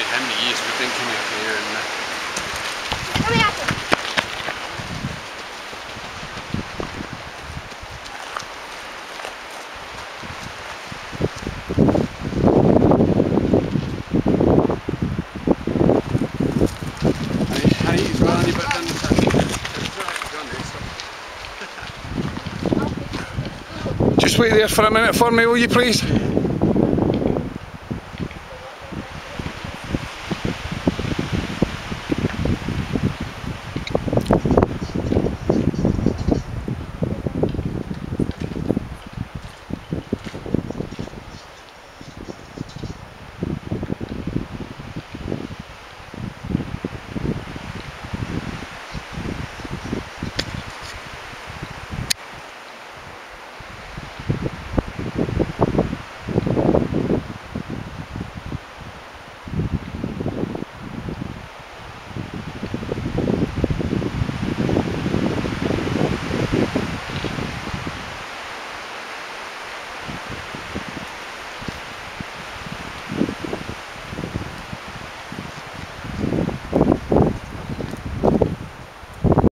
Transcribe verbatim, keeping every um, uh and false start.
how many years we've been coming up here, and uh, Come here. honey, honey, well, you better done the Just wait there for a minute for me, will you please?